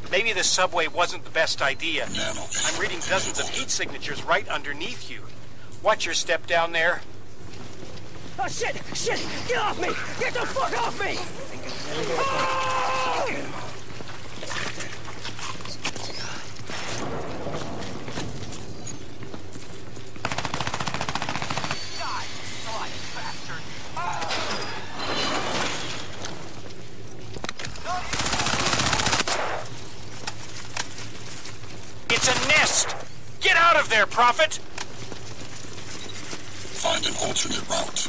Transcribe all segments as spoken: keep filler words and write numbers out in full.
Maybe the subway wasn't the best idea. Nano I'm reading dozens of heat signatures right underneath you. Watch your step down there. Oh, shit! Shit! Get off me! Get the fuck off me! Oh! Die, bloody bastard! It's a nest! Get out of there, Prophet! Find an alternate route.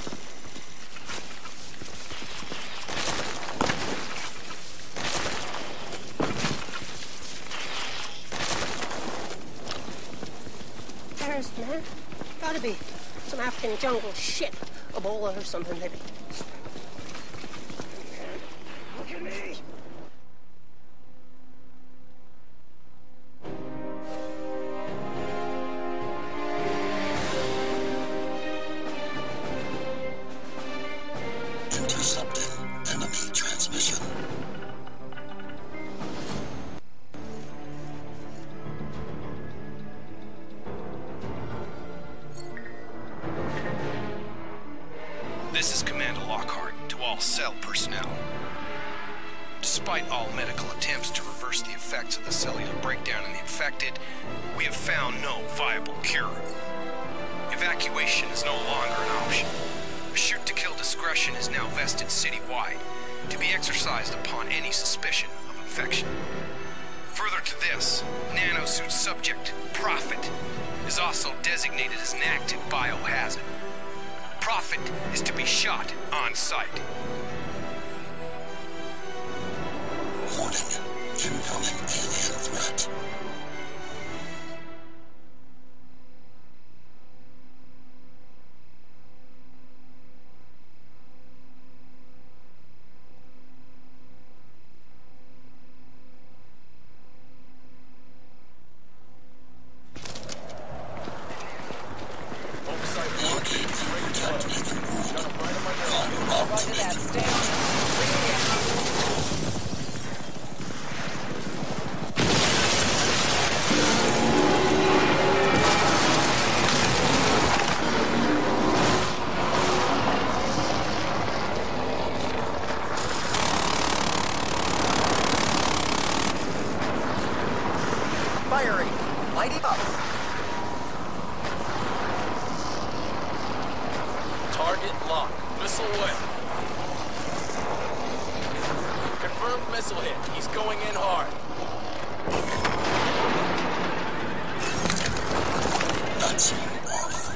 Terrorist, man. Gotta be some African jungle shit. Ebola or something, maybe. Look at me! Intercepting enemy transmission. This is Commander Lockhart to all cell personnel. Despite all medical attempts to reverse the effects of the cellular breakdown in the infected, we have found no viable cure. Evacuation is no longer an option. A shoot-to-kill discretion is now vested citywide, to be exercised upon any suspicion of infection. Further to this, nanosuit subject, Prophet, is also designated as an active biohazard. Prophet is to be shot on sight. Warning. Incoming alien threat. Locate and protect Nathan Gould. Find a route to Nathan Gould. Firing! Lighting up! Target locked. Missile away. Confirmed missile hit. He's going in hard. Maximum armor.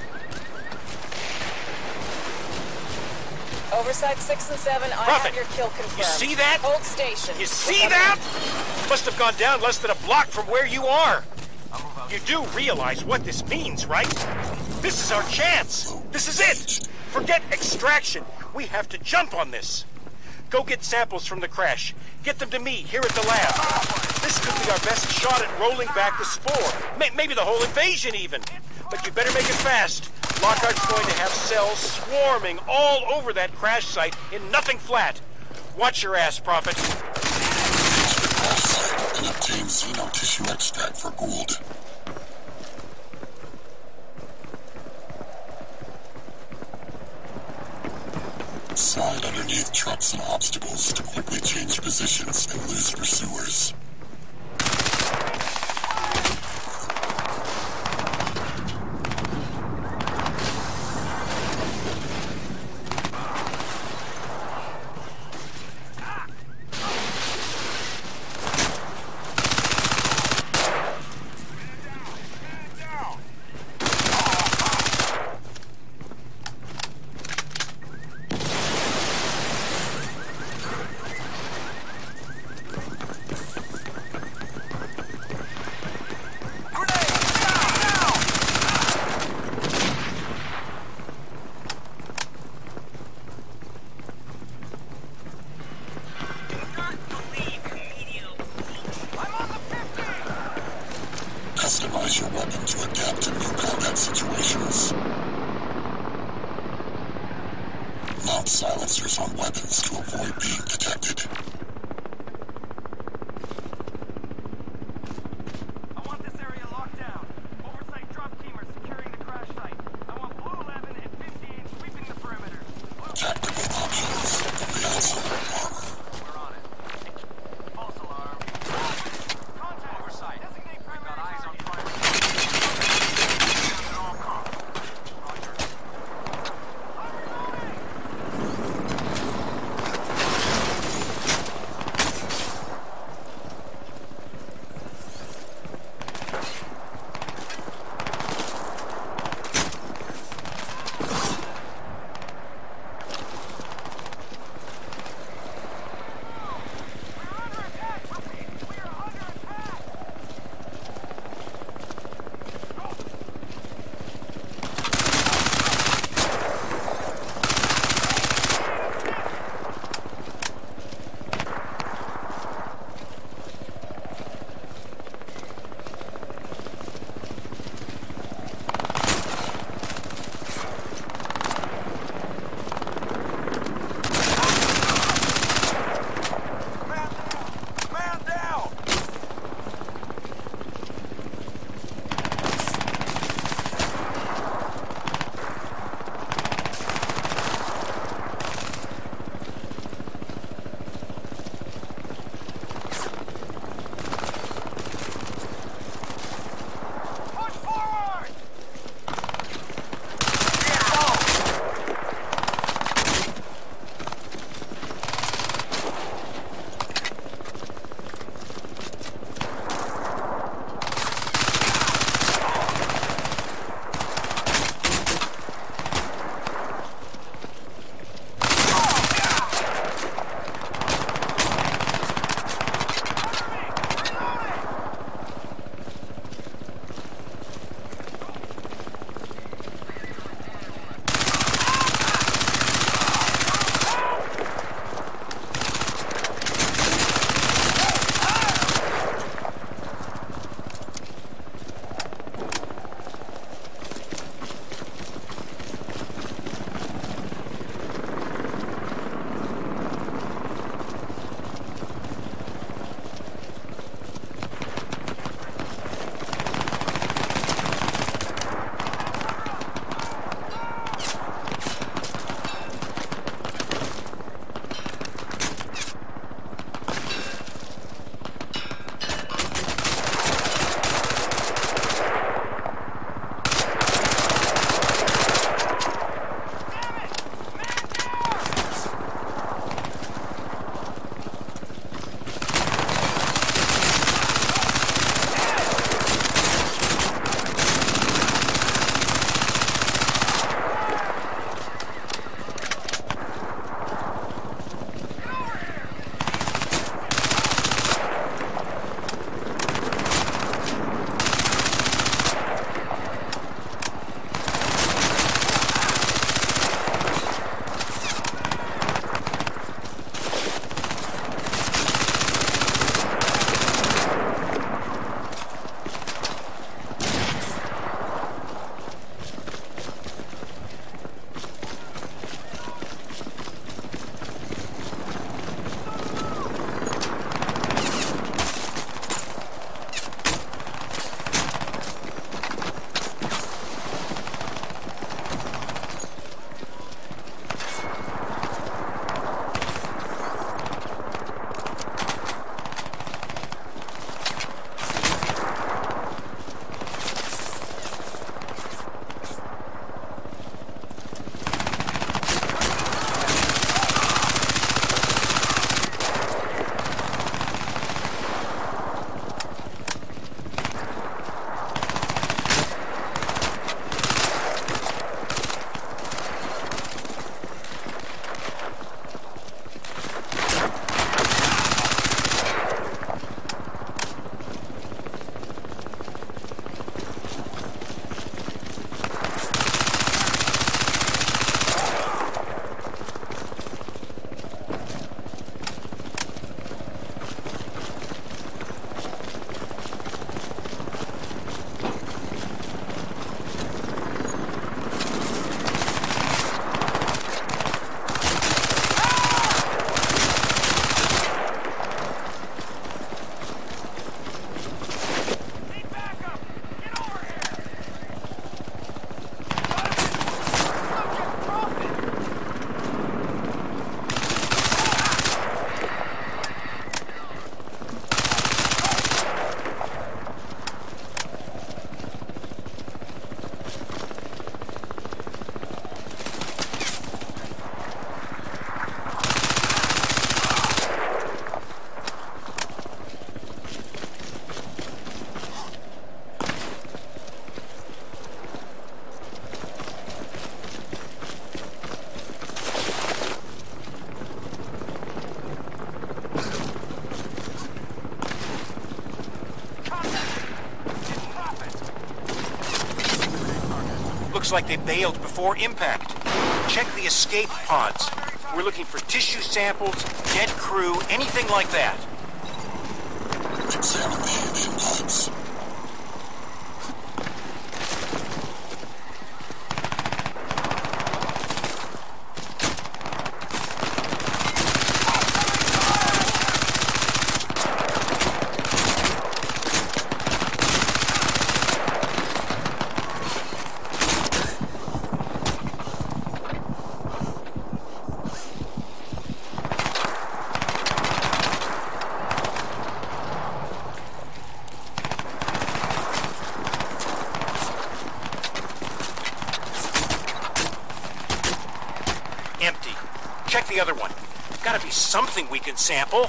Oversight six and seven, I Prophet, have your kill confirmed. You see that? Hold station. You see that? Must have gone down less than a block from where you are. You do realize what this means, right? This is our chance. This is it. Forget extraction. We have to jump on this. Go get samples from the crash. Get them to me here at the lab. This could be our best shot at rolling back the spore. May maybe the whole invasion even. But you better make it fast. Lockhart's going to have cells swarming all over that crash site in nothing flat. Watch your ass, Prophet. Reach the crash site and obtain xeno tissue extract for Gould. Slide underneath trucks and obstacles to quickly change positions and lose pursuers. Customize your weapon to adapt to new combat situations. Mount silencers on weapons to avoid being detected. Looks like they bailed before impact. Check the escape pods. We're looking for tissue samples, dead crew, anything like that. Examine the alien pods. Empty. Check the other one. Gotta be something we can sample.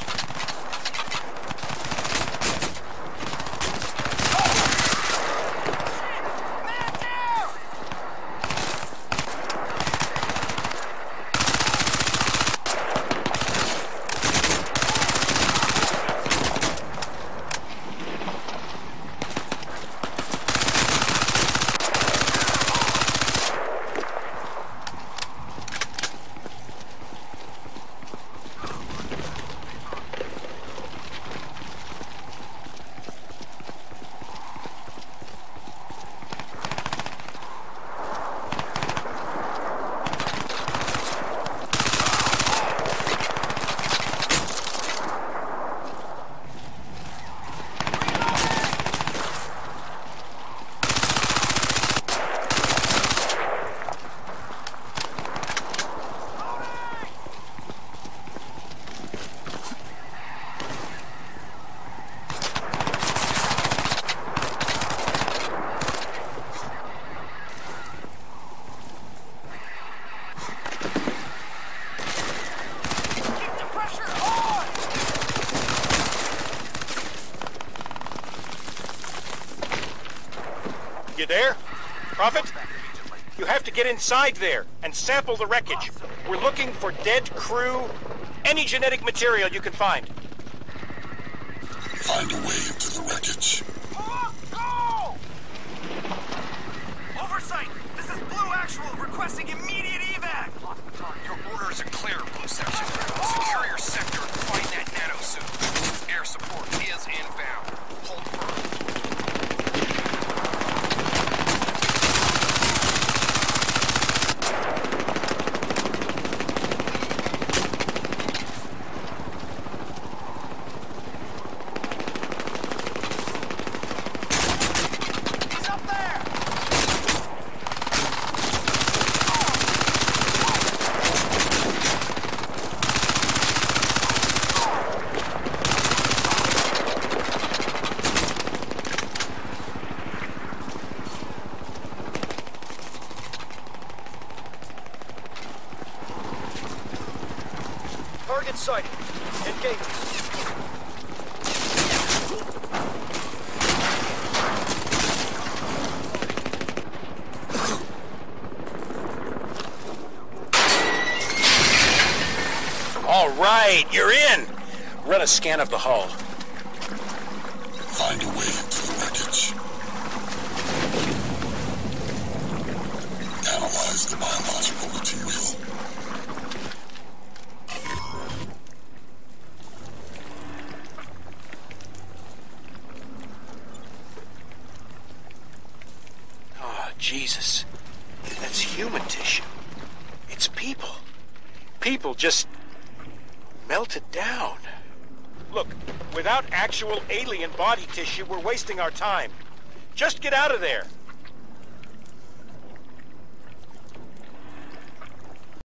You there? Prophet? You have to get inside there and sample the wreckage. We're looking for dead crew, any genetic material you can find. Find a way into the wreckage. Go! Oversight! This is Blue Actual requesting immediate evac! Your orders are clear, Blue Section. Secure your sector and find that nanosuit. Air support is inbound. Hold firm. Target sighted. Engage. All right, you're in. Run a scan of the hull. Find a way into the wreckage. Analyze the biological material. Oh, Jesus. That's human tissue. It's people. People just melted down. Look, without actual alien body tissue, we're wasting our time. Just get out of there.